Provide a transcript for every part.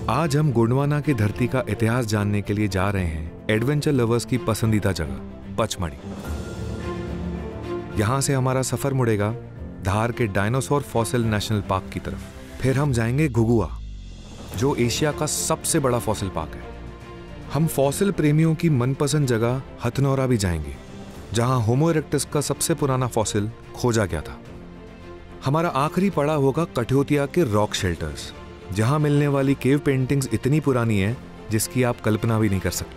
आज हम गोंडवाना की धरती का इतिहास जानने के लिए जा रहे हैं एडवेंचर लवर्स की पसंदीदा जगह पचमढ़ी। यहां से हमारा सफर मुड़ेगा धार के डायनासोर फॉसिल नेशनल पार्क की तरफ। फिर हम जाएंगे घुघुआ, जो एशिया का सबसे बड़ा फॉसिल पार्क है। हम फॉसिल प्रेमियों की मनपसंद जगह हथनौरा भी जाएंगे, जहां होमो इरेक्टस का सबसे पुराना फॉसिल खोजा गया था। हमारा आखिरी पड़ा होगा कठौतिया के रॉक शेल्टर्स, जहां मिलने वाली केव पेंटिंग्स इतनी पुरानी है जिसकी आप कल्पना भी नहीं कर सकते।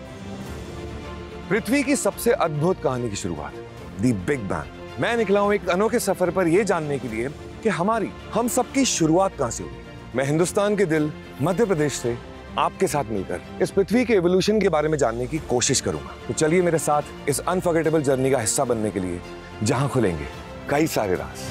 पृथ्वी की सबसे अद्भुत कहानी की शुरुआत, द बिग बैंग। मैं निकला हूं एक अनोखे सफर पर यह जानने के लिए कि हम सबकी शुरुआत कहां से हुई। मैं हिंदुस्तान के दिल मध्य प्रदेश से आपके साथ मिलकर इस पृथ्वी के एवोल्यूशन के बारे में जानने की कोशिश करूंगा। तो चलिए मेरे साथ इस अनफॉरगेटेबल जर्नी का हिस्सा बनने के लिए, जहां खुलेंगे कई सारे राज।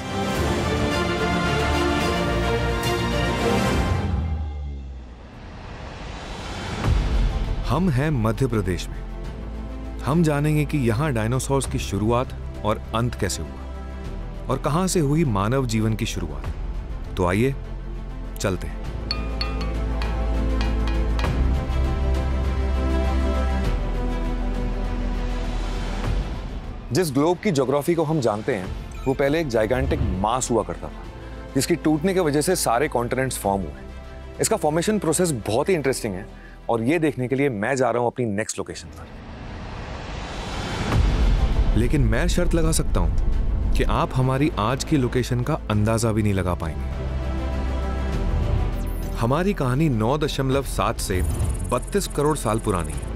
हम हैं मध्य प्रदेश में। हम जानेंगे कि यहाँ डायनासोर्स की शुरुआत और अंत कैसे हुआ और कहां से हुई मानव जीवन की शुरुआत। तो आइए चलते हैं। जिस ग्लोब की ज्योग्राफी को हम जानते हैं, वो पहले एक जाइगेंटिक मास हुआ करता था, जिसकी टूटने की वजह से सारे कॉन्टिनेंट्स फॉर्म हुए। इसका फॉर्मेशन प्रोसेस बहुत ही इंटरेस्टिंग है और ये देखने के लिए मैं जा रहा हूं अपनी नेक्स्ट लोकेशन पर। लेकिन मैं शर्त लगा सकता हूं कि आप हमारी आज की लोकेशन का अंदाजा भी नहीं लगा पाएंगे। हमारी कहानी 9.7 से 32 करोड़ साल पुरानी है।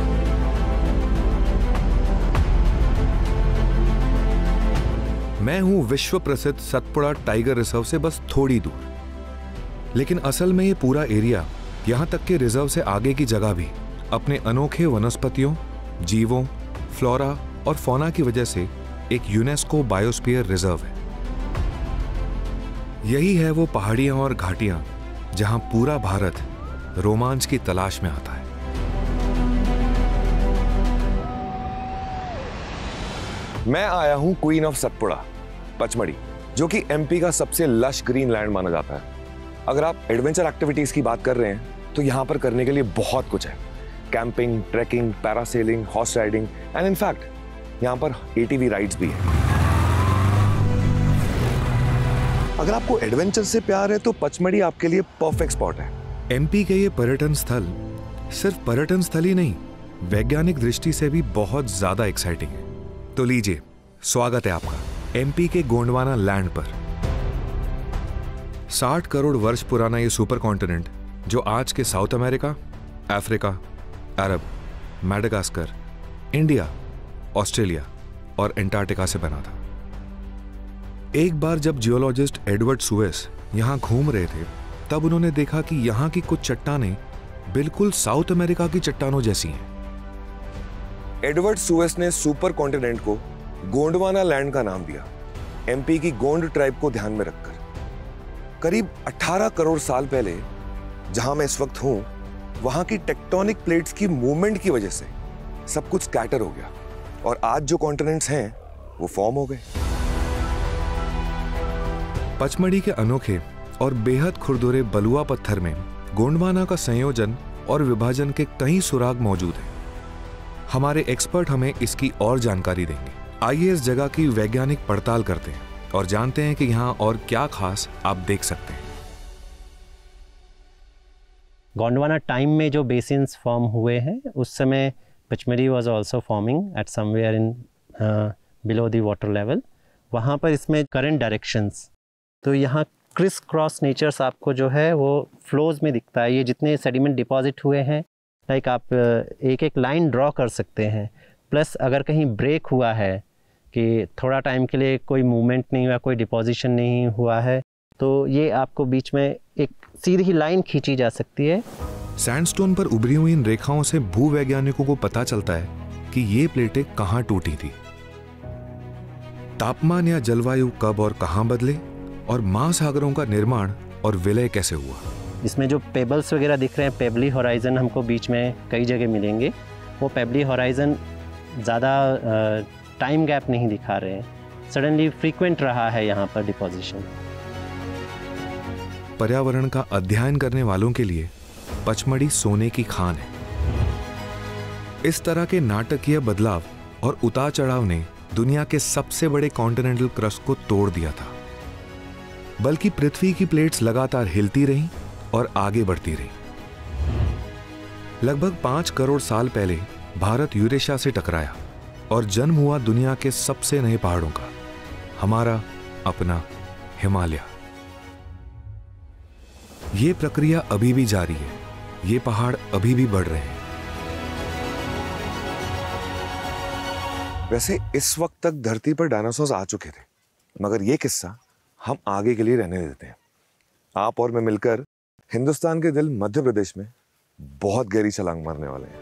मैं हूं विश्व प्रसिद्ध सतपुड़ा टाइगर रिजर्व से बस थोड़ी दूर। लेकिन असल में ये पूरा एरिया, यहां तक कि रिजर्व से आगे की जगह भी अपने अनोखे वनस्पतियों, जीवों, फ्लोरा और फौना की वजह से एक यूनेस्को बायोस्फीयर रिजर्व है। यही है वो पहाड़ियां और घाटियां जहां पूरा भारत रोमांच की तलाश में आता है। मैं आया हूं क्वीन ऑफ सतपुड़ा, पचमढ़ी, जो कि एमपी का सबसे लश ग्रीन लैंड माना जाता है। अगर आप एडवेंचर एक्टिविटीज की बात कर रहे हैं तो यहां पर करने के लिए बहुत कुछ है। Camping, trekking, parasailing, horse riding and in fact यहां पर एटीवी राइड्स भी है। अगर आपको एडवेंचर से प्यार है तो पचमढ़ी आपके लिए परफेक्ट स्पॉट है। एमपी के ये पर्यटन स्थल सिर्फ पर्यटन स्थल ही नहीं, वैज्ञानिक दृष्टि से भी बहुत ज्यादा एक्साइटिंग है। तो लीजिए, स्वागत है आपका एमपी के गोंडवाना लैंड पर। 60 करोड़ वर्ष पुराना ये सुपर कॉन्टिनेंट, जो आज के South America, Africa, Arab, Madagascar, India, Australia और एंटार्क्टिका से बना था। एक बार जब जियोलॉजिस्ट एडवर्ड सुएस यहां घूम रहे थे, तब उन्होंने देखा कि यहां की कुछ चट्टानें बिल्कुल साउथ अमेरिका की चट्टानों जैसी हैं। एडवर्ड सुएस ने सुपर कॉन्टिनेंट को गोंडवाना लैंड का नाम दिया, एमपी की गोंड ट्राइब को ध्यान में रखकर। करीब 18 करोड़ साल पहले जहां मैं इस वक्त हूं, वहां की टेक्टोनिक प्लेट्स की मूवमेंट की वजह से सब कुछ स्कैटर हो गया और आज जो कॉन्टिनेंट्स हैं वो फॉर्म हो गए। पचमढ़ी के अनोखे और बेहद खुरदुरे बलुआ पत्थर में गोंडवाना का संयोजन और विभाजन के कई सुराग मौजूद हैं। हमारे एक्सपर्ट हमें इसकी और जानकारी देंगे। आइए इस जगह की वैज्ञानिक पड़ताल करते हैं और जानते हैं कि यहाँ और क्या खास आप देख सकते हैं। गोंडवाना टाइम में जो बेसिन्स फॉर्म हुए हैं, उस समय Pachmarhi was also forming at somewhere in below the water level. वहाँ पर इसमें करंट डायरेक्शंस, तो यहाँ क्रिस क्रॉस नेचर्स आपको जो है वो फ्लोज में दिखता है। ये जितने सेडिमेंट डिपॉजिट हुए हैं, लाइक आप एक एक लाइन ड्रॉ कर सकते हैं। प्लस अगर कहीं ब्रेक हुआ है कि थोड़ा टाइम के लिए कोई मूवमेंट नहीं हुआ, कोई डिपॉजिशन नहीं हुआ है, तो ये आपको बीच में एक सीधी ही लाइन खींची जा सकती है। सैंडस्टोन पर उभरी हुई इन रेखाओं से भूवैज्ञानिकों को पता चलता है कि ये प्लेटें कहाँ टूटी थी, तापमान या जलवायु कब और कहाँ बदले, और महासागरों का निर्माण और विलय कैसे हुआ। इसमें जो पेबल्स वगैरह दिख रहे हैं, पेबली होराइजन हमको बीच में कई जगह मिलेंगे। वो पेबली होराइजन ज़्यादा टाइम गैप नहीं दिखा रहे हैं, सडनली फ्रीक्वेंट रहा है यहाँ पर डिपोजिशन। पर्यावरण का अध्ययन करने वालों के लिए पचमढ़ी सोने की खान है। इस तरह के नाटकीय बदलाव और उतार चढ़ाव ने दुनिया के सबसे बड़े कॉन्टिनेंटल क्रस्ट को तोड़ दिया था। बल्कि पृथ्वी की प्लेट्स लगातार हिलती रहीं और आगे बढ़ती रही। लगभग 5 करोड़ साल पहले भारत यूरेशिया से टकराया और जन्म हुआ दुनिया के सबसे नए पहाड़ों का, हमारा अपना हिमालय। यह प्रक्रिया अभी भी जारी है, ये पहाड़ अभी भी बढ़ रहे हैं। वैसे इस वक्त तक धरती पर डायनासोर आ चुके थे, मगर यह किस्सा हम आगे के लिए रहने देते हैं। आप और मैं मिलकर हिंदुस्तान के दिल मध्य प्रदेश में बहुत गहरी छलांग मारने वाले हैं।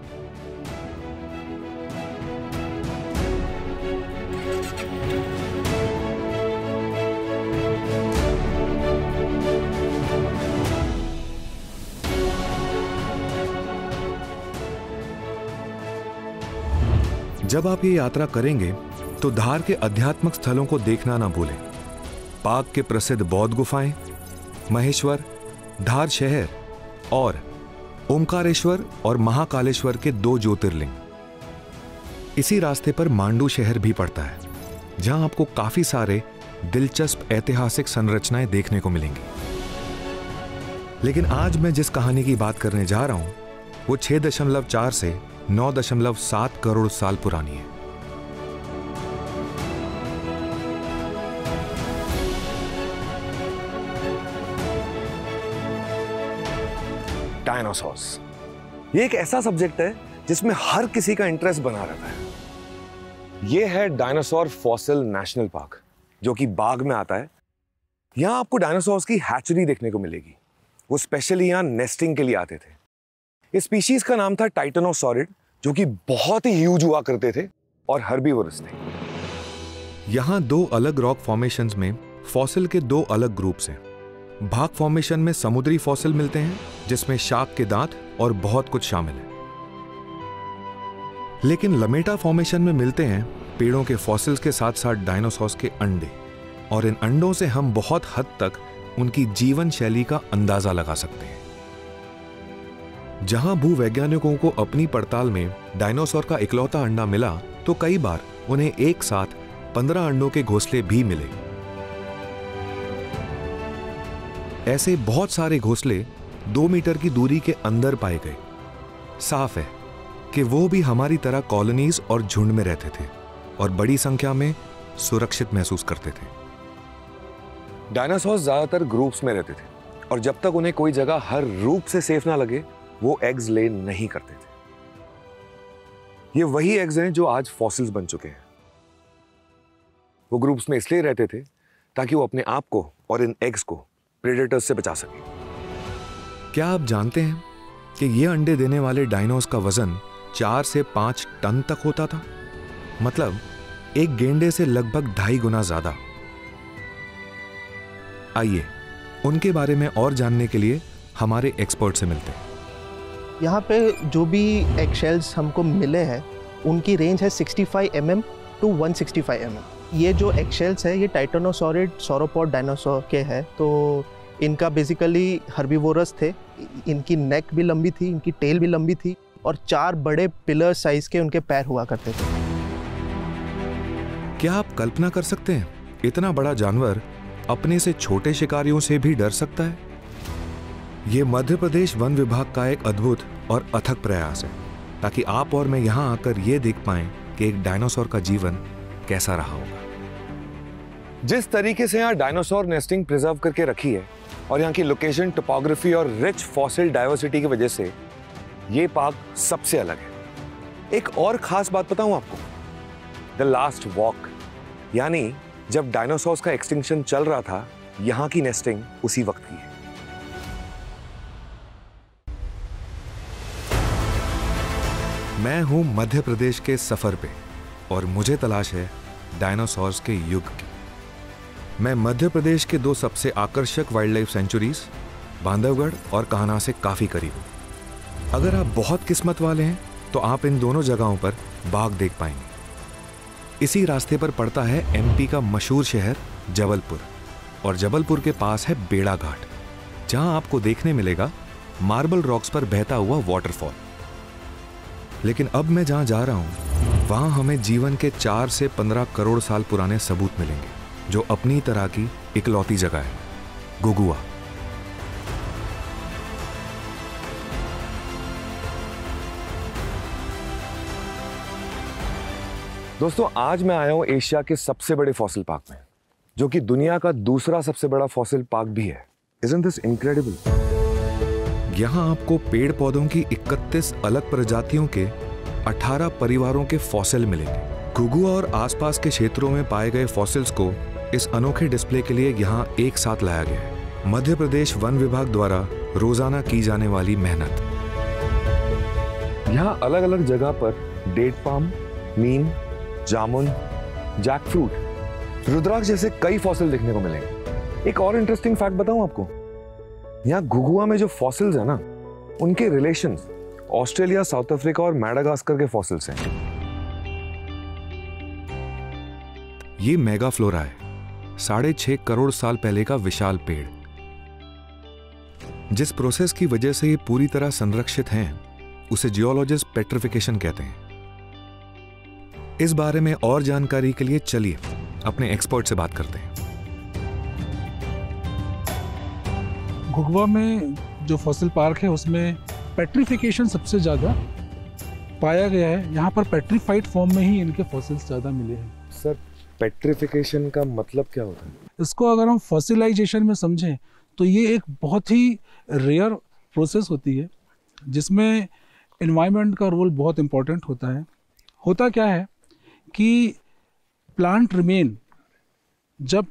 जब आप ये यात्रा करेंगे तो धार के आध्यात्मिक स्थलों को देखना ना भूलें। पाक के प्रसिद्ध बौद्ध गुफाएं, महेश्वर, धार शहर और ओमकारेश्वर और महाकालेश्वर के 2 ज्योतिर्लिंग। इसी रास्ते पर मांडू शहर भी पड़ता है, जहां आपको काफी सारे दिलचस्प ऐतिहासिक संरचनाएं देखने को मिलेंगी। लेकिन आज मैं जिस कहानी की बात करने जा रहा हूं वो 6.4 से 9.7 करोड़ साल पुरानी है। डायनासोर्स, ये एक ऐसा सब्जेक्ट है जिसमें हर किसी का इंटरेस्ट बना रहता है। ये है डायनासोर फॉसिल नेशनल पार्क, जो कि बाग में आता है। यहां आपको डायनासोर्स की हैचरी देखने को मिलेगी। वो स्पेशली यहां नेस्टिंग के लिए आते थे। इस स्पीशीज का नाम था टाइटेनोसॉरिड, जो कि बहुत ही ह्यूज हुआ करते थे और हर्बीवोरस थे। यहां 2 अलग रॉक फॉर्मेशंस में फॉसिल के 2 अलग ग्रुप्स हैं। भाग फॉर्मेशन में समुद्री फॉसिल मिलते हैं, जिसमें शार्क के दांत और बहुत कुछ शामिल है। लेकिन लमेटा फॉर्मेशन में मिलते हैं पेड़ों के फॉसिल्स के साथ साथ डायनासोर्स के अंडे, और इन अंडों से हम बहुत हद तक उनकी जीवन शैली का अंदाजा लगा सकते हैं। जहां भूवैज्ञानिकों को अपनी पड़ताल में डायनासोर का इकलौता अंडा मिला, तो कई बार उन्हें एक साथ 15 अंडों के घोंसले भी मिले। ऐसे बहुत सारे घोंसले 2 मीटर की दूरी के अंदर पाए गए। साफ है कि वो भी हमारी तरह कॉलोनीज और झुंड में रहते थे और बड़ी संख्या में सुरक्षित महसूस करते थे। डायनासोर्स ज्यादातर ग्रुप्स में रहते थे और जब तक उन्हें कोई जगह हर रूप से सेफ ना लगे, वो एग्स ले नहीं करते थे। ये वही एग्स हैं जो आज फॉसिल्स बन चुके हैं। वो ग्रुप्स में इसलिए रहते थे ताकि वो अपने आप को और इन एग्स को प्रेडेटर्स से बचा सके। क्या आप जानते हैं कि ये अंडे देने वाले डायनोस का वजन 4 से 5 टन तक होता था? मतलब एक गेंडे से लगभग 2.5 गुना ज्यादा। आइए उनके बारे में और जानने के लिए हमारे एक्सपर्ट से मिलते हैं। यहाँ पे जो भी एगशेल्स हमको मिले हैं उनकी रेंज है 65 mm टू 165 mm। ये जो एगशेल्स है ये टाइटेनोसॉरिड सॉरोपॉड डायनासोर के हैं। तो इनका बेसिकली हर्बीवोरस थे। इनकी नेक भी लंबी थी, इनकी टेल भी लंबी थी और 4 बड़े पिलर साइज के उनके पैर हुआ करते थे। क्या आप कल्पना कर सकते हैं इतना बड़ा जानवर अपने से छोटे शिकारियों से भी डर सकता है? ये मध्य प्रदेश वन विभाग का एक अद्भुत और अथक प्रयास है, ताकि आप और मैं यहाँ आकर ये देख पाएं कि एक डायनासोर का जीवन कैसा रहा होगा। जिस तरीके से यहाँ डायनासोर नेस्टिंग प्रिजर्व करके रखी है और यहाँ की लोकेशन, टोपोग्राफी और रिच फॉसिल डाइवर्सिटी की वजह से ये पार्क सबसे अलग है। एक और खास बात बताऊं आपको, द लास्ट वॉक, यानी जब डायनासोर्स का एक्सटिंक्शन चल रहा था, यहाँ की नेस्टिंग उसी वक्त की है। मैं हूं मध्य प्रदेश के सफर पे और मुझे तलाश है डायनासोर्स के युग की। मैं मध्य प्रदेश के 2 सबसे आकर्षक वाइल्ड लाइफ सेंचुरीज बांधवगढ़ और कान्हा से काफी करीब हूं। अगर आप बहुत किस्मत वाले हैं तो आप इन दोनों जगहों पर बाघ देख पाएंगे। इसी रास्ते पर पड़ता है एमपी का मशहूर शहर जबलपुर, और जबलपुर के पास है बेड़ा घाट, जहां आपको देखने मिलेगा मार्बल रॉक्स पर बहता हुआ वाटरफॉल। लेकिन अब मैं जहां जा रहा हूं वहां हमें जीवन के 4 से 15 करोड़ साल पुराने सबूत मिलेंगे, जो अपनी तरह की इकलौती जगह है, गुगुआ। दोस्तों, आज मैं आया हूं एशिया के सबसे बड़े फॉसिल पार्क में, जो कि दुनिया का दूसरा सबसे बड़ा फॉसिल पार्क भी है। Isn't this incredible? यहाँ आपको पेड़ पौधों की 31 अलग प्रजातियों के 18 परिवारों के फॉसिल मिलेंगे। गुगुआ और आसपास के क्षेत्रों में पाए गए फॉसिल्स को इस अनोखे डिस्प्ले के लिए यहाँ एक साथ लाया गया है। मध्य प्रदेश वन विभाग द्वारा रोजाना की जाने वाली मेहनत। यहाँ अलग अलग जगह पर date palm, neem, jamun, jackfruit, rudraksha जैसे कई फॉसिल देखने को मिलेंगे। एक और इंटरेस्टिंग फैक्ट बताऊं आपको, यहाँ गुगुआ में जो फॉसिल्स है ना, उनके रिलेशंस ऑस्ट्रेलिया, साउथ अफ्रीका और मैडागास्कर के फॉसिल्स हैं। ये मेगाफ्लोरा है, 6.5 करोड़ साल पहले का विशाल पेड़। जिस प्रोसेस की वजह से ये पूरी तरह संरक्षित हैं, उसे जियोलॉजिस्ट पेट्रिफिकेशन कहते हैं। इस बारे में और जानकारी के लिए चलिए अपने एक्सपर्ट से बात करते हैं। गुगुआ में जो फॉसिल पार्क है उसमें पेट्रिफिकेशन सबसे ज़्यादा पाया गया है। यहाँ पर पेट्रीफाइड फॉर्म में ही इनके फॉसिल्स ज़्यादा मिले हैं। सर, पेट्रिफिकेशन का मतलब क्या होता है? इसको अगर हम फॉसिलाइजेशन में समझें तो ये एक बहुत ही रेयर प्रोसेस होती है, जिसमें एनवायरनमेंट का रोल बहुत इम्पोर्टेंट होता है। होता क्या है कि प्लांट रिमेन जब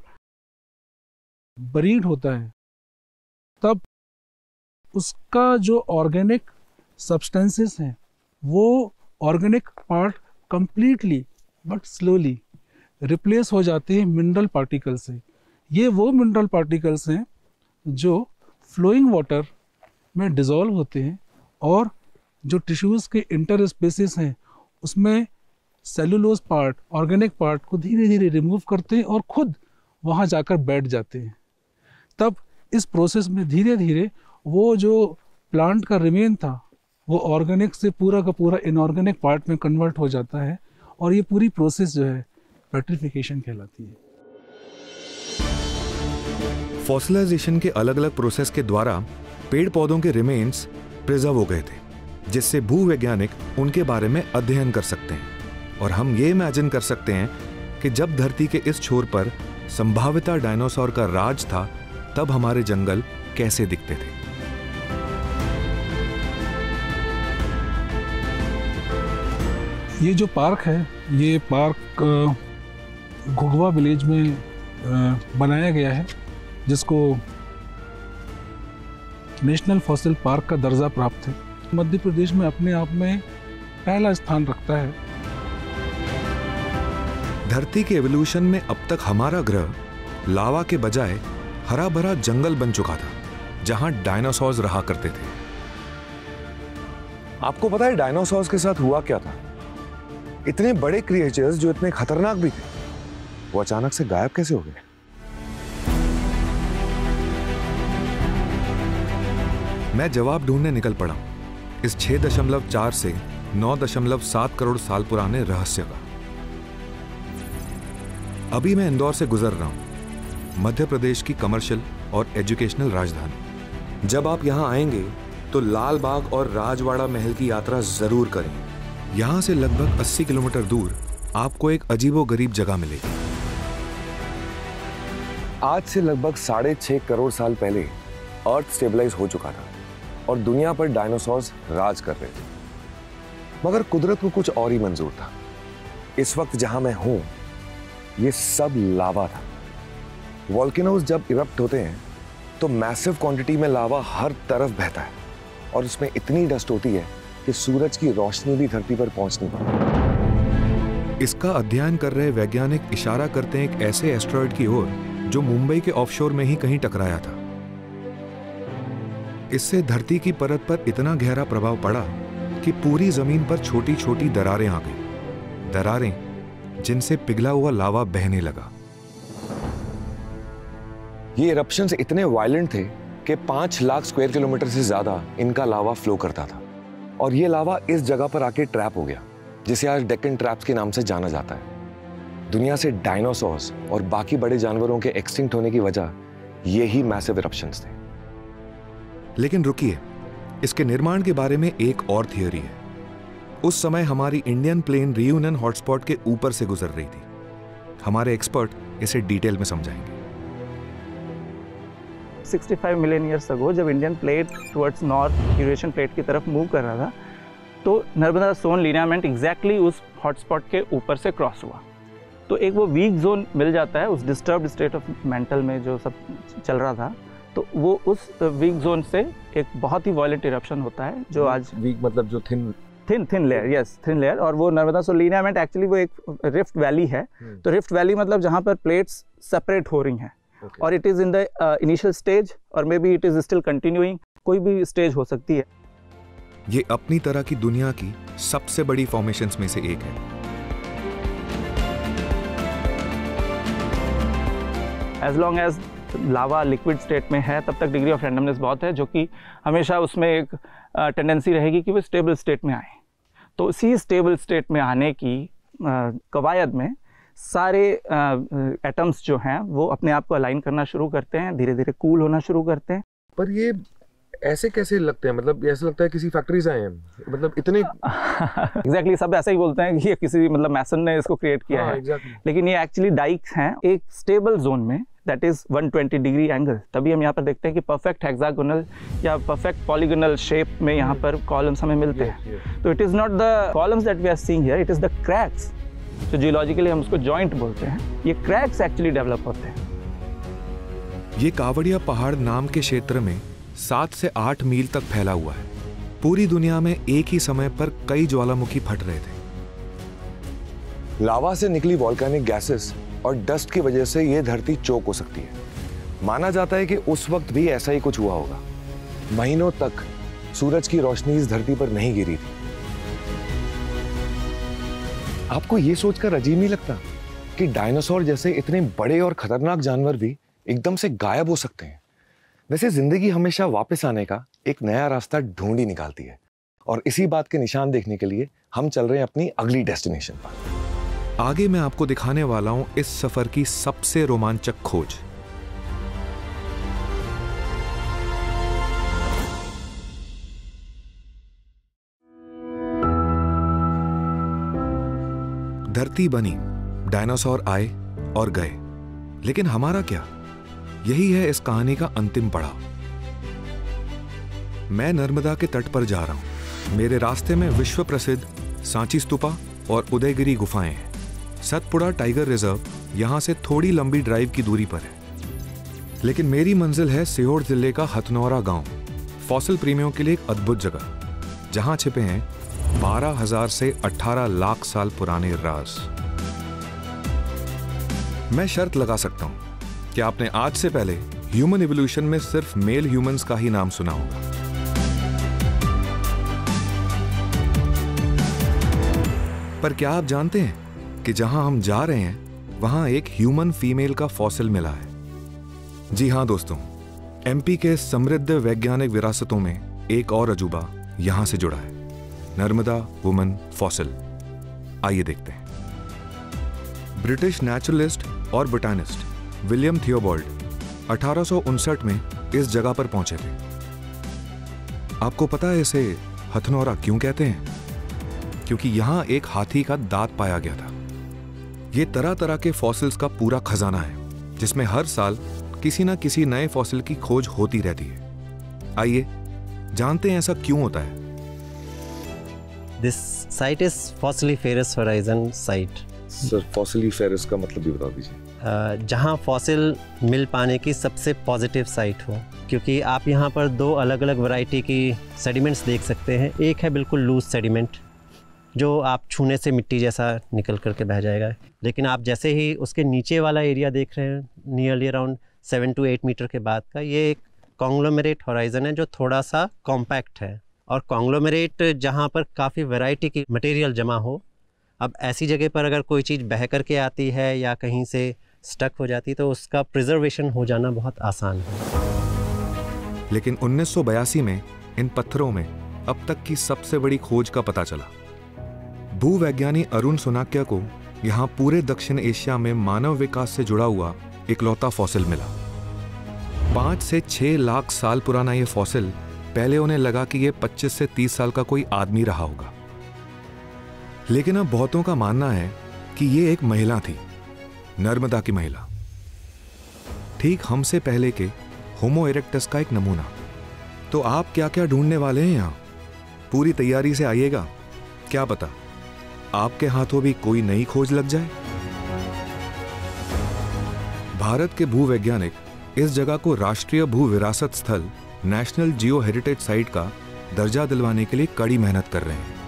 बरीड होता है तब उसका जो ऑर्गेनिक सब्सटेंसेस हैं वो organic part completely but slowly replace हो जाते हैं मिनरल पार्टिकल से। ये वो मिनरल पार्टिकल्स हैं जो फ्लोइंग वाटर में डिज़ोल्व होते हैं और जो टिश्यूज़ के इंटर स्पेसेस हैं उसमें सेलुलोज पार्ट, ऑर्गेनिक पार्ट को धीरे धीरे रिमूव करते हैं और खुद वहाँ जाकर बैठ जाते हैं। तब इस प्रोसेस में धीरे धीरे वो जो प्लांट का रिमेन था वो ऑर्गेनिक से पूरा का पूरा इनऑर्गेनिक पार्ट में कन्वर्ट हो जाता है और ये पूरी प्रोसेस जो है पेट्रिफिकेशन कहलाती है। फॉसिलाइजेशन के अलग अलग प्रोसेस के द्वारा पेड़ पौधों के रिमेन्स प्रिजर्व हो गए थे, जिससे भूवैज्ञानिक उनके बारे में अध्ययन कर सकते हैं। और हम ये इमेजिन कर सकते हैं कि जब धरती के इस छोर पर संभाविता डायनासोर का राज था, तब हमारे जंगल कैसे दिखते थे। ये जो पार्क है, ये पार्क गुगुआ विलेज में बनाया गया है, जिसको नेशनल फॉसिल पार्क का दर्जा प्राप्त है। मध्य प्रदेश में अपने आप में पहला स्थान रखता है। धरती के एवोल्यूशन में अब तक हमारा ग्रह लावा के बजाय हरा भरा जंगल बन चुका था, जहां डायनासोर्स रहा करते थे। आपको पता है डायनासोर्स के साथ हुआ क्या था? इतने बड़े क्रिएचर्स जो इतने खतरनाक भी थे, वो अचानक से गायब कैसे हो गए? मैं जवाब ढूंढने निकल पड़ा इस 6.4 से 9.7 करोड़ साल पुराने रहस्य का। अभी मैं इंदौर से गुजर रहा हूं, मध्य प्रदेश की कमर्शियल और एजुकेशनल राजधानी। जब आप यहां आएंगे तो लाल बाग और राजवाड़ा महल की यात्रा जरूर करें। यहां से लगभग 80 किलोमीटर दूर आपको एक अजीबोगरीब जगह मिलेगी। आज से लगभग 6.5 करोड़ साल पहले अर्थ स्टेबलाइज हो चुका था और दुनिया पर डायनासोर्स राज कर रहे थे, मगर कुदरत को कुछ और ही मंजूर था। इस वक्त जहां मैं हूं, ये सब लावा था। वॉल्केनोज जब इरप्ट होते हैं तो मैसिव क्वांटिटी में लावा हर तरफ बहता है और उसमें इतनी डस्ट होती है कि सूरज की रोशनी भी धरती पर पहुंच नहीं पाती। इसका अध्ययन कर रहे वैज्ञानिक इशारा करते हैं एक ऐसे एस्टेरॉयड की ओर जो मुंबई के ऑफशोर में ही कहीं टकराया था। इससे धरती की परत पर इतना गहरा प्रभाव पड़ा कि पूरी जमीन पर छोटी छोटी दरारें आ गई, दरारें जिनसे पिघला हुआ लावा बहने लगा। ये इरप्शंस इतने वायलेंट थे कि 5 लाख स्क्वायर किलोमीटर से ज्यादा इनका लावा फ्लो करता था और ये लावा इस जगह पर आके ट्रैप हो गया, जिसे आज डेक्कन ट्रैप्स के नाम से जाना जाता है। दुनिया से डायनासोर्स और बाकी बड़े जानवरों के एक्सटिंक्ट होने की वजह यही मैसिव इरप्शंस थे। लेकिन रुकिए, इसके निर्माण के बारे में एक और थियोरी है। उस समय हमारी इंडियन प्लेन रियूनियन हॉटस्पॉट के ऊपर से गुजर रही थी। हमारे एक्सपर्ट इसे डिटेल में समझाएंगे। 65 मिलियन ईयर्स अगो जब Indian plate towards north Eurasian plate की तरफ मूव कर रहा था, तो नर्मदा सोन लिनियामेंट एग्जैक्टली उस हॉटस्पॉट के ऊपर से क्रॉस हुआ। तो एक वो वीक जोन मिल जाता है उस डिस्टर्ब्ड स्टेट ऑफ मेंटल में जो सब चल रहा था, तो वो उस वीक जोन से एक बहुत ही वायलेंट इरप्शन होता है जो आज वीक मतलब जो thin layer, yes thin layer. और वो नर्मदा सोन लिनियामेंट एक्चुअली वो एक रिफ्ट वैली है। तो रिफ्ट वैली मतलब जहाँ पर प्लेट्स सेपरेट हो रही हैं और it is in the initial stage और maybe it is still continuing, कोई भी स्टेज हो सकती है। ये अपनी तरह की दुनिया की सबसे बड़ी फॉर्मेशंस में से एक है। As long as lava liquid state में है तब तक डिग्री ऑफ रैंडमनेस बहुत है, जो कि हमेशा उसमें एक टेंडेंसी रहेगी कि वो स्टेबल स्टेट में आए। तो इसी स्टेबल स्टेट में आने की कवायद में सारे एटम्स जो हैं वो अपने आप को अलाइन करना शुरू करते हैं, धीरे धीरे कूल होना शुरू करते हैं। पर ये ऐसे कैसे लगते हैं? मतलब ऐसा लगता है किसी फैक्ट्री से आए हैं, मतलब इतने एग्जैक्टली सब ऐसा ही बोलते हैं कि ये किसी मतलब मैसन ने इसको क्रिएट किया है। लेकिन ये एक्चुअली डाइक्स हैं एक स्टेबल जोन में, दैट इज 120 डिग्री एंगल। तभी हम यहाँ पर देखते हैं कि परफेक्ट हेक्सागोनल या परफेक्ट पॉलीगोनल शेप में यहाँ पर कॉलम्स हमें मिलते हैं। तो it is not the columns that we are seeing here, it is the cracks. तो जियोलॉजिकली हम उसको जॉइंट बोलते हैं, ये क्रैक्स एक्चुअली डेवलप होते हैं। ये कावड़िया पहाड़ नाम के क्षेत्र में 7 से 8 मील तक फैला हुआ है। पूरी दुनिया में एक ही समय पर कई ज्वालामुखी फट रहे थे। लावा से निकली वॉल्केनिक गैसेस और डस्ट की वजह से यह धरती चोक हो सकती है। माना जाता है कि उस वक्त भी ऐसा ही कुछ हुआ होगा। महीनों तक सूरज की रोशनी इस धरती पर नहीं गिरी थी। आपको यह सोचकर अजीब नहीं लगता कि डायनासोर जैसे इतने बड़े और खतरनाक जानवर भी एकदम से गायब हो सकते हैं? वैसे जिंदगी हमेशा वापस आने का एक नया रास्ता ढूंढ ही निकालती है, और इसी बात के निशान देखने के लिए हम चल रहे हैं अपनी अगली डेस्टिनेशन पर। आगे मैं आपको दिखाने वाला हूं इस सफर की सबसे रोमांचक खोज। धरती बनी, डायनासोर आए और गए, लेकिन हमारा क्या? यही है इस कहानी का अंतिम पड़ाव। मैं नर्मदा के तट पर जा रहा हूं। मेरे रास्ते में विश्व प्रसिद्ध सांची स्तूपा और उदयगिरी गुफाएं हैं। सतपुड़ा टाइगर रिजर्व यहां से थोड़ी लंबी ड्राइव की दूरी पर है, लेकिन मेरी मंजिल है सीहोर जिले का हथनौरा गांव, फॉसिल प्रेमियों के लिए एक अद्भुत जगह, जहां छिपे हैं 12,000 से 18 लाख साल पुराने राज। मैं शर्त लगा सकता हूं कि आपने आज से पहले ह्यूमन इवोल्यूशन में सिर्फ मेल ह्यूमंस का ही नाम सुना होगा। पर क्या आप जानते हैं कि जहां हम जा रहे हैं वहां एक ह्यूमन फीमेल का फॉसिल मिला है? जी हां दोस्तों, एमपी के समृद्ध वैज्ञानिक विरासतों में एक और अजूबा यहां से जुड़ा है, नर्मदा वुमन फॉसिल। आइए देखते हैं। ब्रिटिश नेचुरलिस्ट और बोटानिस्ट विलियम थियोबॉल्ड 1859 में इस जगह पर पहुंचे थे। आपको पता है इसे हथनौरा क्यों कहते हैं? क्योंकि यहां एक हाथी का दांत पाया गया था। यह तरह तरह के फॉसिल्स का पूरा खजाना है, जिसमें हर साल किसी न किसी नए फॉसिल की खोज होती रहती है। आइए जानते हैं ऐसा क्यों होता है। This site is Fossiliferous Horizon site. Sir, fossiliferous का मतलब भी बता दीजिए। जहाँ फॉसिल मिल पाने की सबसे पॉजिटिव साइट हो, क्योंकि आप यहाँ पर 2 अलग अलग वैरायटी की सेडिमेंट्स देख सकते हैं। एक है बिल्कुल लूज सेडिमेंट, जो आप छूने से मिट्टी जैसा निकल करके बह जाएगा, लेकिन आप जैसे ही उसके नीचे वाला एरिया देख रहे हैं, नियरली अराउंड 7 to 8 मीटर के बाद का, ये एक कॉन्ग्लोमेरेट होराइजन है जो थोड़ा सा कॉम्पैक्ट है। और कॉन्ग्लोमेरेट जहाँ पर काफ़ी वैरायटी की मटेरियल जमा हो, अब ऐसी जगह पर अगर कोई चीज़ बह करके आती है या कहीं से स्टक हो जाती है तो उसका प्रिजर्वेशन हो जाना बहुत आसान है। लेकिन 1982 में इन पत्थरों में अब तक की सबसे बड़ी खोज का पता चला। भूवैज्ञानी अरुण सुनाक्या को यहाँ पूरे दक्षिण एशिया में मानव विकास से जुड़ा हुआ इकलौता फॉसिल मिला। 5 से 6 लाख साल पुराना ये फॉसिल पहले उन्हें लगा कि ये 25 से 30 साल का कोई आदमी रहा होगा, लेकिन अब बहुतों का मानना है कि ये एक महिला थी, नर्मदा की महिला, ठीक हमसे पहले के होमो इरेक्टस का एक नमूना। तो आप क्या क्या ढूंढने वाले हैं यहाँ? पूरी तैयारी से आइएगा, क्या पता आपके हाथों भी कोई नई खोज लग जाए। भारत के भूवैज्ञानिक इस जगह को राष्ट्रीय भू विरासत स्थल नेशनल जियो हेरिटेज साइट का दर्जा दिलवाने के लिए कड़ी मेहनत कर रहे हैं।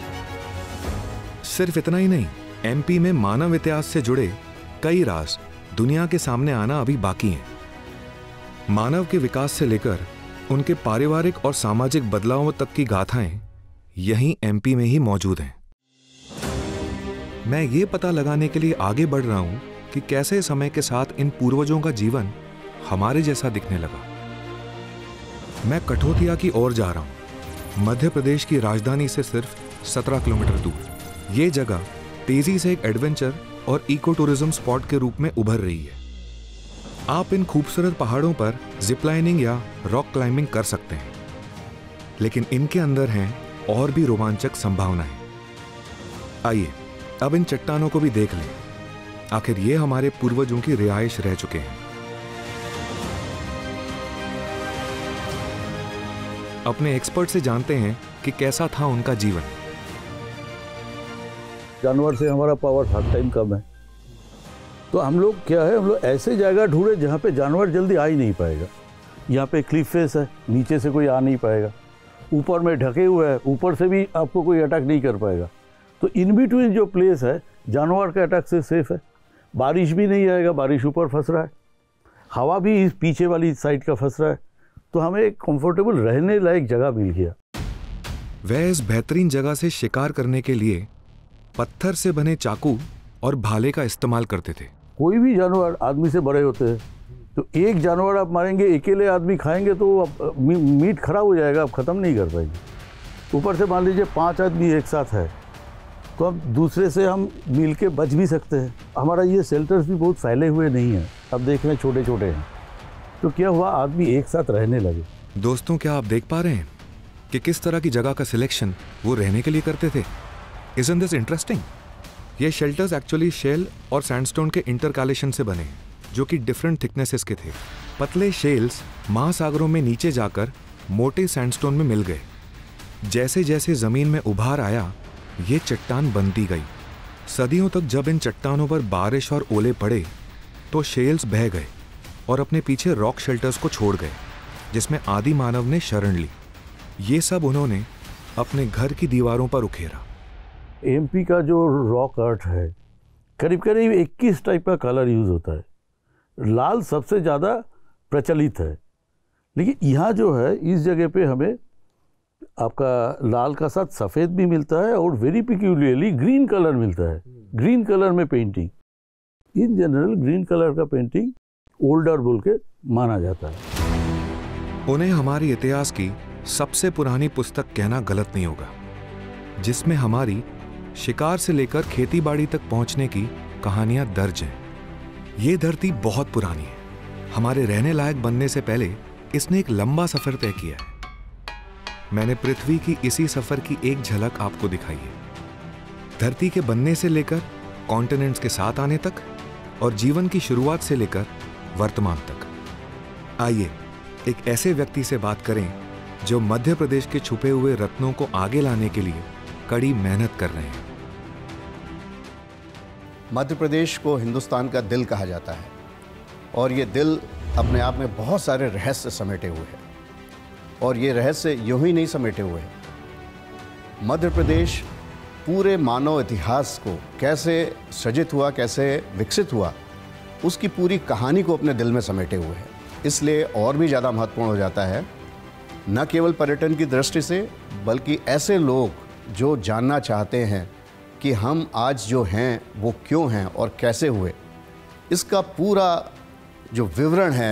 सिर्फ इतना ही नहीं, एमपी में मानव इतिहास से जुड़े कई राज दुनिया के सामने आना अभी बाकी हैं। मानव के विकास से लेकर उनके पारिवारिक और सामाजिक बदलावों तक की गाथाएं यहीं एमपी में ही मौजूद हैं। मैं ये पता लगाने के लिए आगे बढ़ रहा हूं कि कैसे समय के साथ इन पूर्वजों का जीवन हमारे जैसा दिखने लगा। मैं कठोतिया की ओर जा रहा हूं, मध्य प्रदेश की राजधानी से सिर्फ 17 किलोमीटर दूर। ये जगह तेजी से एक एडवेंचर और इको टूरिज्म स्पॉट के रूप में उभर रही है। आप इन खूबसूरत पहाड़ों पर जिपलाइनिंग या रॉक क्लाइंबिंग कर सकते हैं, लेकिन इनके अंदर हैं और भी रोमांचक संभावनाएं। आइए अब इन चट्टानों को भी देख लें, आखिर ये हमारे पूर्वजों की रिहाइश रह चुके हैं। अपने एक्सपर्ट से जानते हैं कि कैसा था उनका जीवन। जानवर से हमारा पावर हर टाइम कम है, तो हम लोग क्या है, हम लोग ऐसे जगह ढूंढे जहाँ पे जानवर जल्दी आ ही नहीं पाएगा। यहाँ पे क्लिफ फेस है, नीचे से कोई आ नहीं पाएगा, ऊपर में ढके हुए है, ऊपर से भी आपको कोई अटैक नहीं कर पाएगा। तो इन बिटवीन जो प्लेस है जानवर के अटैक से सेफ है। बारिश भी नहीं आएगा, बारिश ऊपर फंस रहा है, हवा भी इस पीछे वाली साइड का फंस रहा है, तो हमें एक कंफर्टेबल रहने लायक जगह मिल गया। वह इस बेहतरीन जगह से शिकार करने के लिए पत्थर से बने चाकू और भाले का इस्तेमाल करते थे। कोई भी जानवर आदमी से बड़े होते हैं, तो एक जानवर आप मारेंगे, अकेले आदमी खाएंगे तो मीट खराब हो जाएगा, आप ख़त्म नहीं कर पाएंगे। ऊपर से मान लीजिए 5 आदमी एक साथ है, तो अब दूसरे से हम मिल के बच भी सकते हैं। हमारा ये शेल्टर्स भी बहुत फैले हुए नहीं हैं, अब देख रहे हैं छोटे छोटे हैं, तो क्या हुआ, आदमी एक साथ रहने लगे। दोस्तों, क्या आप देख पा रहे हैं कि किस तरह की जगह का सिलेक्शन वो रहने के लिए करते थे? Isn't this interesting? ये शेल्टर्स एक्चुअली शेल और सैंडस्टोन के इंटरकालेशन से बने, जो कि डिफरेंट थिकनेसेस के थे। पतले शेल्स महासागरों में नीचे जाकर मोटे सैंडस्टोन में मिल गए। जैसे जैसे जमीन में उभार आया, ये चट्टान बनती गई। सदियों तक जब इन चट्टानों पर बारिश और ओले पड़े, तो शेल्स बह गए और अपने पीछे रॉक शेल्टर्स को छोड़ गए, जिसमें आदि मानव ने शरण ली। ये सब उन्होंने अपने घर की दीवारों पर उखेरा। एमपी का जो रॉक आर्ट है, करीब करीब 21 टाइप का कलर यूज़ होता है। लाल सबसे ज़्यादा प्रचलित है, लेकिन यहाँ जो है इस जगह पे हमें आपका लाल का साथ सफ़ेद भी मिलता है और वेरी पिक्यूलियरली ग्रीन कलर मिलता है। ग्रीन कलर में painting, in general green colour का पेंटिंग ओल्डर बोल के माना जाता है। उन्हें हमारी इतिहास की सबसे पुरानी पुस्तक कहना गलत नहीं होगा, जिसमें हमारी शिकार से लेकर खेतीबाड़ी तक पहुंचने की कहानियां दर्ज हैं। ये धरती बहुत पुरानी है, हमारे रहने लायक बनने से पहले इसने एक लंबा सफर तय किया है। मैंने पृथ्वी की इसी सफर की एक झलक आपको दिखाई है, धरती के बनने से लेकर कॉन्टिनेंट्स के साथ आने तक, और जीवन की शुरुआत से लेकर वर्तमान तक। आइए एक ऐसे व्यक्ति से बात करें जो मध्य प्रदेश के छुपे हुए रत्नों को आगे लाने के लिए कड़ी मेहनत कर रहे हैं। मध्य प्रदेश को हिंदुस्तान का दिल कहा जाता है, और ये दिल अपने आप में बहुत सारे रहस्य समेटे हुए हैं, और ये रहस्य यूं ही नहीं समेटे हुए हैं। मध्य प्रदेश पूरे मानव इतिहास को कैसे सृजित हुआ, कैसे विकसित हुआ, उसकी पूरी कहानी को अपने दिल में समेटे हुए हैं। इसलिए और भी ज़्यादा महत्वपूर्ण हो जाता है, न केवल पर्यटन की दृष्टि से, बल्कि ऐसे लोग जो जानना चाहते हैं कि हम आज जो हैं वो क्यों हैं और कैसे हुए, इसका पूरा जो विवरण है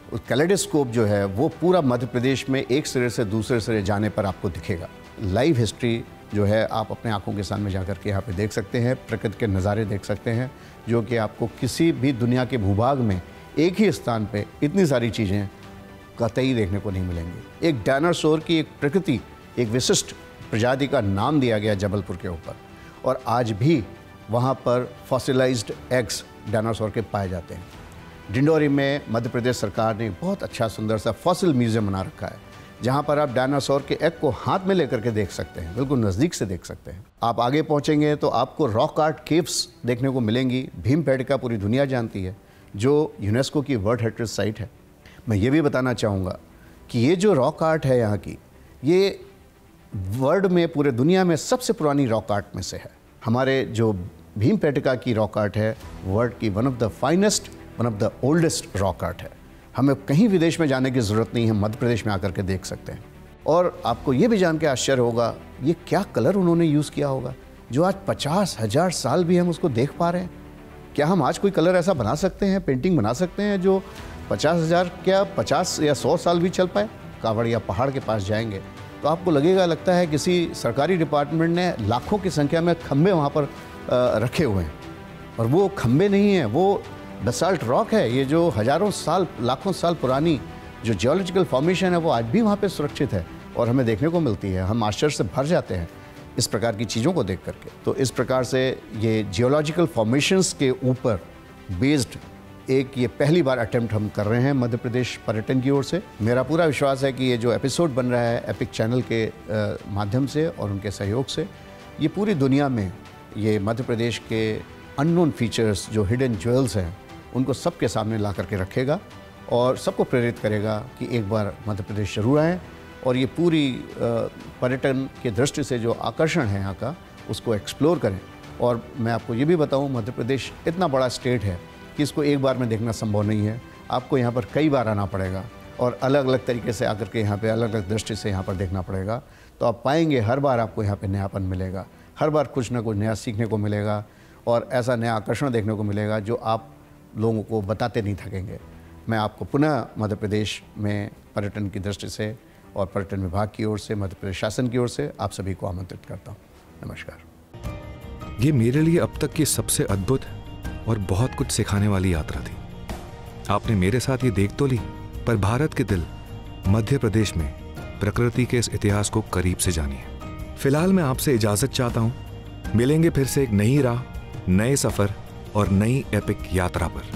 कैलेडोस्कोप जो है वो पूरा मध्य प्रदेश में एक सिरे से दूसरे सिरे जाने पर आपको दिखेगा। लाइव हिस्ट्री जो है आप अपने आंखों के सामने जाकर के यहाँ पे देख सकते हैं, प्रकृति के नज़ारे देख सकते हैं, जो कि आपको किसी भी दुनिया के भूभाग में एक ही स्थान पे इतनी सारी चीज़ें कतई देखने को नहीं मिलेंगी। एक डायनासोर की एक प्रकृति, एक विशिष्ट प्रजाति का नाम दिया गया जबलपुर के ऊपर, और आज भी वहाँ पर फॉसिलाइज्ड एग्स डायनासोर के पाए जाते हैं। डिंडोरी में मध्य प्रदेश सरकार ने बहुत अच्छा सुंदर सा फॉसिल म्यूजियम बना रखा है, जहाँ पर आप डायनासोर के एग को हाथ में लेकर के देख सकते हैं, बिल्कुल नज़दीक से देख सकते हैं। आप आगे पहुँचेंगे तो आपको रॉक आर्ट केव्स देखने को मिलेंगी। भीमबेटका पूरी दुनिया जानती है, जो यूनेस्को की वर्ल्ड हेरिटेज साइट है। मैं ये भी बताना चाहूँगा कि ये जो रॉक आर्ट है यहाँ की, ये वर्ल्ड में पूरे दुनिया में सबसे पुरानी रॉक आर्ट में से है। हमारे जो भीमबेटका की रॉक आर्ट है वर्ल्ड की one of the finest, one of the oldest rock art है। हमें कहीं विदेश में जाने की ज़रूरत नहीं है, मध्य प्रदेश में आकर के देख सकते हैं। और आपको ये भी जान के आश्चर्य होगा ये क्या कलर उन्होंने यूज़ किया होगा, जो आज 50,000 साल भी हम उसको देख पा रहे हैं। क्या हम आज कोई कलर ऐसा बना सकते हैं, पेंटिंग बना सकते हैं जो 50,000 क्या 50 या 100 साल भी चल पाए? कावड़ या पहाड़ के पास जाएंगे तो आपको लगता है किसी सरकारी डिपार्टमेंट ने लाखों की संख्या में खंबे वहाँ पर रखे हुए हैं, और वो खंबे नहीं हैं, वो बेसाल्ट रॉक है। ये जो हज़ारों साल, लाखों साल पुरानी जो जियोलॉजिकल फॉर्मेशन है वो आज भी वहाँ पे सुरक्षित है और हमें देखने को मिलती है। हम आश्चर्य से भर जाते हैं इस प्रकार की चीज़ों को देख करके। तो इस प्रकार से ये जियोलॉजिकल फॉर्मेशंस के ऊपर बेस्ड एक ये पहली बार अटेम्प्ट हम कर रहे हैं मध्य प्रदेश पर्यटन की ओर से। मेरा पूरा विश्वास है कि ये जो एपिसोड बन रहा है एपिक चैनल के माध्यम से और उनके सहयोग से, ये पूरी दुनिया में ये मध्य प्रदेश के अननोन फीचर्स, जो हिडन ज्वेल्स हैं, उनको सबके सामने ला करके रखेगा और सबको प्रेरित करेगा कि एक बार मध्य प्रदेश जरूर आएँ और ये पूरी पर्यटन की दृष्टि से जो आकर्षण है यहाँ का, उसको एक्सप्लोर करें। और मैं आपको ये भी बताऊँ, मध्य प्रदेश इतना बड़ा स्टेट है कि इसको एक बार में देखना संभव नहीं है। आपको यहाँ पर कई बार आना पड़ेगा और अलग अलग तरीके से आकर के यहाँ पे अलग अलग दृष्टि से यहाँ पर देखना पड़ेगा। तो आप पाएंगे हर बार आपको यहाँ पे नयापन मिलेगा, हर बार कुछ ना कुछ नया सीखने को मिलेगा और ऐसा नया आकर्षण देखने को मिलेगा जो आप लोगों को बताते नहीं थकेंगे। मैं आपको पुनः मध्य प्रदेश में पर्यटन की दृष्टि से और पर्यटन विभाग की ओर से, मध्य प्रदेश शासन की ओर से आप सभी को आमंत्रित करता हूँ। नमस्कार। ये मेरे लिए अब तक की सबसे अद्भुत और बहुत कुछ सिखाने वाली यात्रा थी। आपने मेरे साथ ये देख तो ली, पर भारत के दिल मध्य प्रदेश में प्रकृति के इस इतिहास को करीब से जानिए। फिलहाल मैं आपसे इजाजत चाहता हूं। मिलेंगे फिर से एक नई राह, नए सफर और नई एपिक यात्रा पर।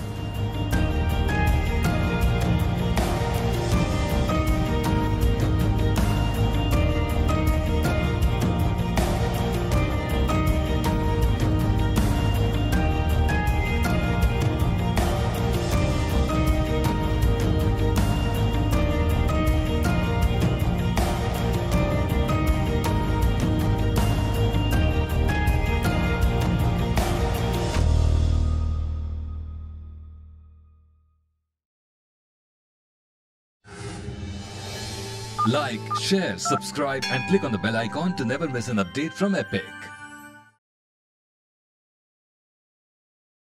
Like, share, subscribe and click on the bell icon to never miss an update from Epic.